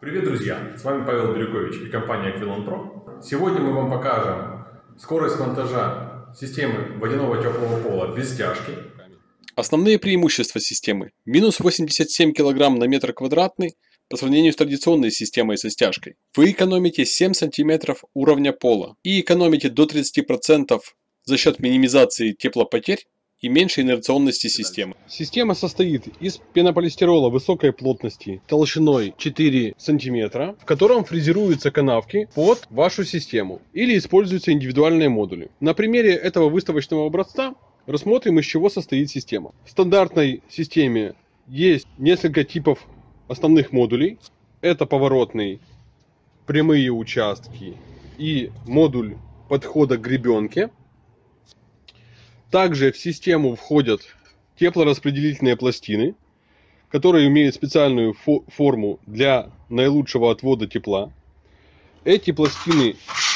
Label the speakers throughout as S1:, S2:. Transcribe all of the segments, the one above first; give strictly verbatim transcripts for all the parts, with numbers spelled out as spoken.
S1: Привет, друзья! С вами Павел Бирюкович и компания Aquilon Pro. Сегодня мы вам покажем скорость монтажа системы водяного теплого пола без стяжки.
S2: Основные преимущества системы. Минус восемьдесят семь килограмм на метр квадратный по сравнению с традиционной системой со стяжкой. Вы экономите семь сантиметров уровня пола и экономите до тридцати процентов за счет минимизации теплопотерь и меньшей инерционности системы. Система состоит из пенополистирола высокой плотности толщиной четыре сантиметра, в котором фрезеруются канавки под вашу систему или используются индивидуальные модули. На примере этого выставочного образца рассмотрим, из чего состоит система. В стандартной системе есть несколько типов основных модулей. Это поворотный, прямые участки и модуль подхода к гребенке. Также в систему входят теплораспределительные пластины, которые имеют специальную фо- форму для наилучшего отвода тепла. Эти пластины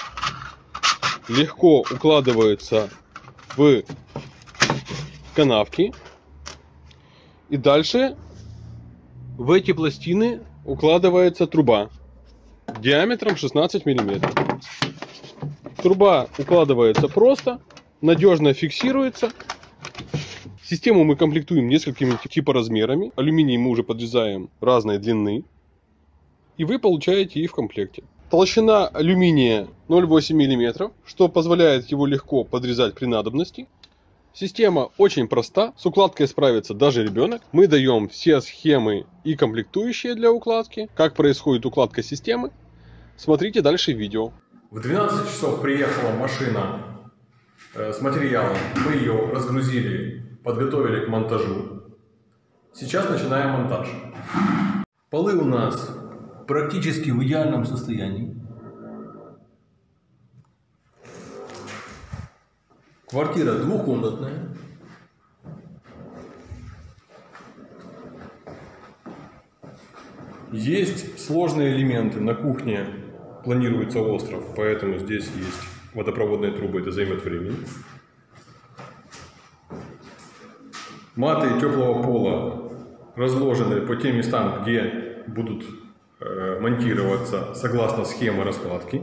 S2: легко укладываются в канавки. И дальше в эти пластины укладывается труба диаметром шестнадцать миллиметров. Труба укладывается просто, надежно фиксируется. Систему мы комплектуем несколькими типоразмерами. Алюминий мы уже подрезаем разной длины. И вы получаете их в комплекте. Толщина алюминия ноль целых восемь десятых миллиметра, что позволяет его легко подрезать при надобности. Система очень проста, с укладкой справится даже ребенок. Мы даем все схемы и комплектующие для укладки. Как происходит укладка системы, смотрите дальше видео.
S1: В двенадцать часов приехала машина с материалом. Мы ее разгрузили, подготовили к монтажу. Сейчас начинаем монтаж. Полы у нас практически в идеальном состоянии. Квартира двухкомнатная. Есть сложные элементы. На кухне планируется остров, поэтому здесь есть водопроводные трубы, это займет времени. Маты теплого пола разложены по тем местам, где будут э, монтироваться согласно схеме раскладки.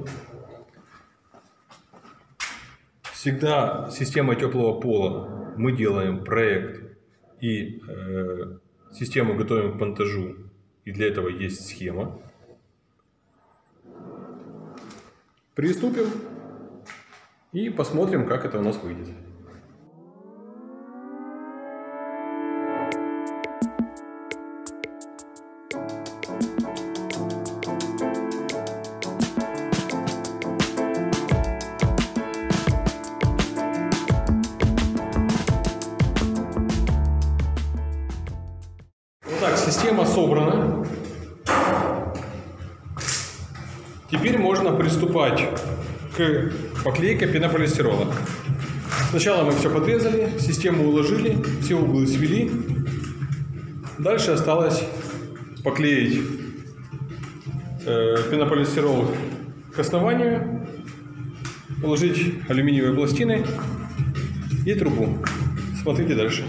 S1: Всегда система теплого пола мы делаем проект и э, систему готовим к монтажу, и для этого есть схема. Приступим и посмотрим, как это у нас выйдет. Итак, система собрана. Теперь можно приступать к поклейке пенополистирола. Сначала мы все подрезали, систему уложили, все углы свели. Дальше осталось поклеить э, пенополистирол к основанию, положить алюминиевые пластины и трубу. Смотрите дальше.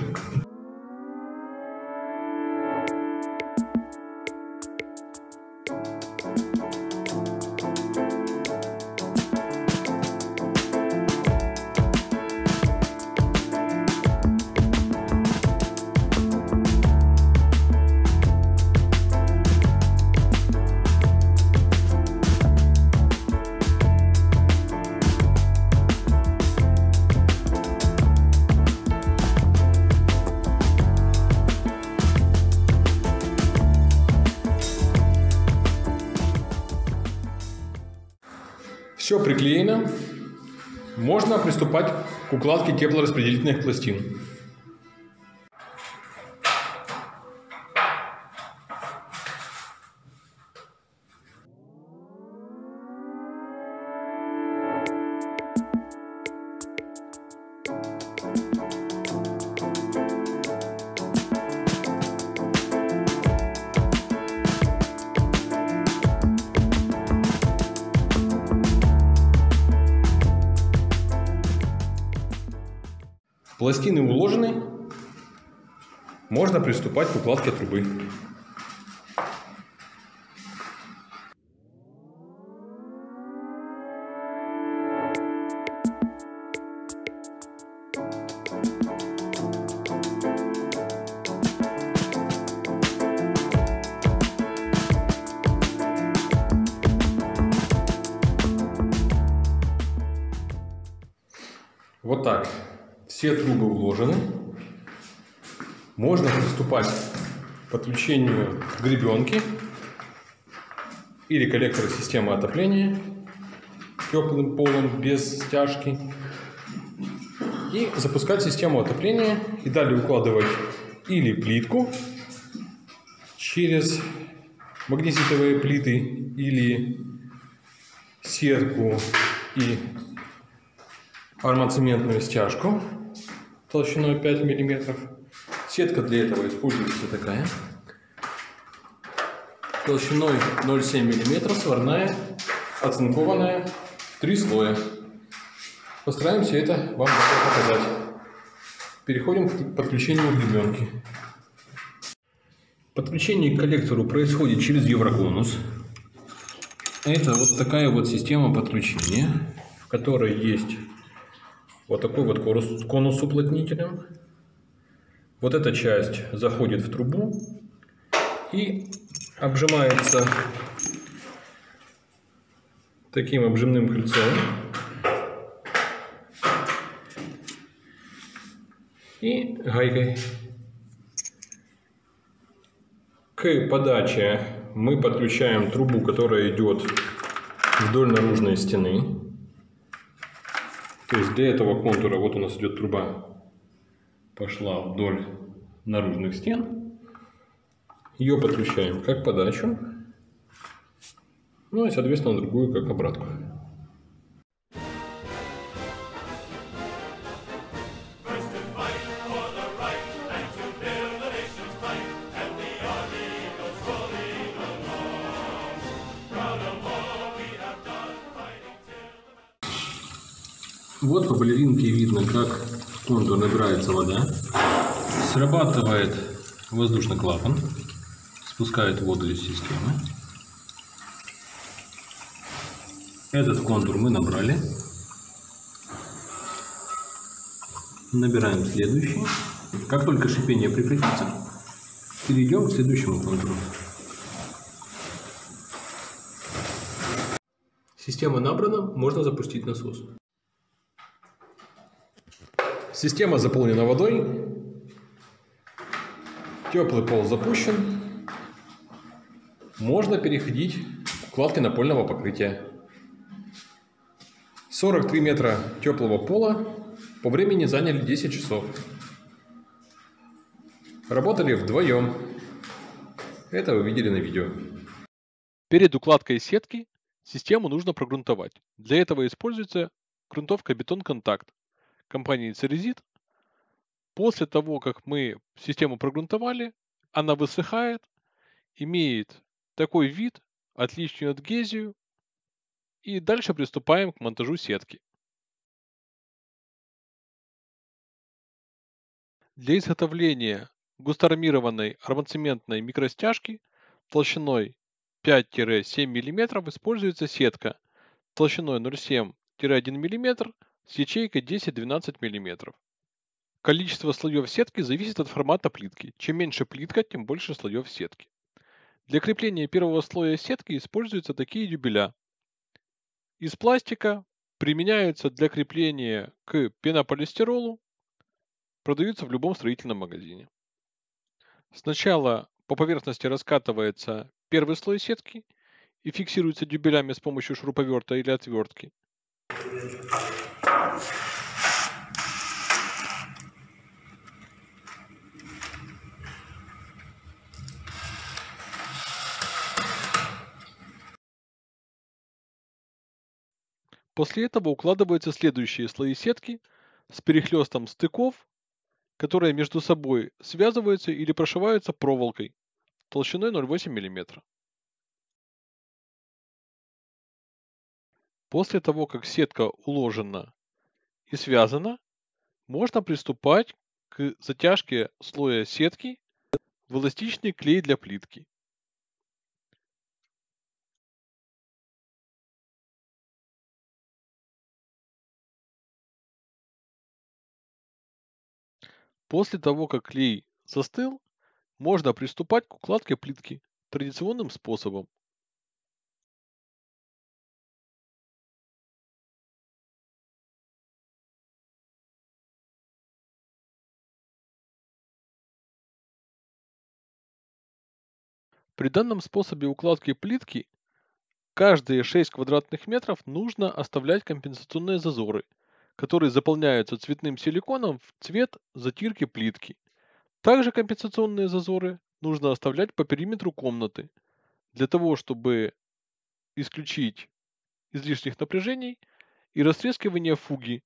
S1: Все приклеено. Можно приступать к укладке теплораспределительных пластин. Пластины уложены, можно приступать к укладке трубы. Вот так. Все трубы уложены. Можно приступать к подключению гребенки или коллектора системы отопления теплым полом без стяжки. И запускать систему отопления и далее укладывать или плитку через магнезитовые плиты, или сетку и армоцементную стяжку толщиной пять миллиметров. Сетка для этого используется такая, толщиной ноль целых семь десятых миллиметра, сварная, оцинкованная, три слоя. Постараемся это вам показать. Переходим к подключению гребенки. Подключение к коллектору происходит через евроконус. Это вот такая вот система подключения, в которой есть вот такой вот конус с уплотнителем. Вот эта часть заходит в трубу и обжимается таким обжимным кольцом. И гайкой. К подаче мы подключаем трубу, которая идет вдоль наружной стены. То есть для этого контура вот у нас идет труба, пошла вдоль наружных стен. Ее подключаем как подачу, ну и соответственно другую как обратку. Вот по балеринке видно, как в контур набирается вода. Срабатывает воздушный клапан, спускает воду из системы. Этот контур мы набрали. Набираем следующий. Как только шипение прекратится, перейдем к следующему контуру. Система набрана, можно запустить насос. Система заполнена водой. Теплый пол запущен. Можно переходить к укладке напольного покрытия. сорок три метра теплого пола по времени заняли десять часов. Работали вдвоем. Это вы видели на видео.
S2: Перед укладкой сетки систему нужно прогрунтовать. Для этого используется грунтовка «Бетон-Контакт» компании Ceresit. После того, как мы систему прогрунтовали, она высыхает, имеет такой вид, отличную адгезию, и дальше приступаем к монтажу сетки. Для изготовления густоармированной армоцементной микростяжки толщиной пять-семь миллиметров используется сетка толщиной ноль целых семь десятых - один миллиметр с ячейкой десять-двенадцать миллиметров. Количество слоев сетки зависит от формата плитки. Чем меньше плитка, тем больше слоев сетки. Для крепления первого слоя сетки используются такие дюбеля. Из пластика, применяются для крепления к пенополистиролу, продаются в любом строительном магазине. Сначала по поверхности раскатывается первый слой сетки и фиксируется дюбелями с помощью шуруповерта или отвертки. После этого укладываются следующие слои сетки с перехлестом стыков, которые между собой связываются или прошиваются проволокой толщиной ноль целых восемь десятых миллиметра. После того, как сетка уложена и связана, можно приступать к затяжке слоя сетки в эластичный клей для плитки. После того, как клей застыл, можно приступать к укладке плитки традиционным способом. При данном способе укладки плитки каждые шесть квадратных метров нужно оставлять компенсационные зазоры, которые заполняются цветным силиконом в цвет затирки плитки. Также компенсационные зазоры нужно оставлять по периметру комнаты, для того, чтобы исключить излишних напряжений и растрескивание фуги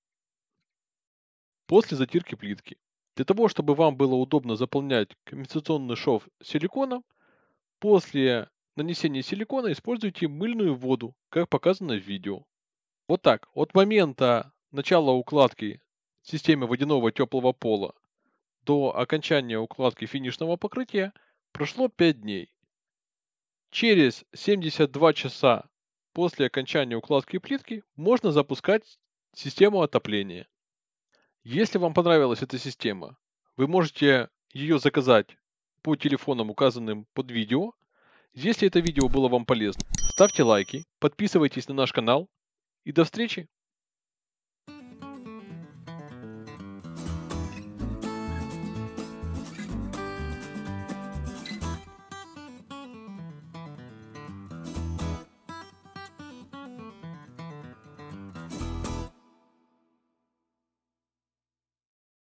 S2: после затирки плитки. Для того, чтобы вам было удобно заполнять компенсационный шов силиконом, после нанесения силикона используйте мыльную воду, как показано в видео. Вот так, от момента начала укладки системы водяного теплого пола до окончания укладки финишного покрытия прошло пять дней. Через семьдесят два часа после окончания укладки плитки можно запускать систему отопления. Если вам понравилась эта система, вы можете ее заказать по телефонам, указанным под видео. Если это видео было вам полезно, ставьте лайки, подписывайтесь на наш канал и до встречи!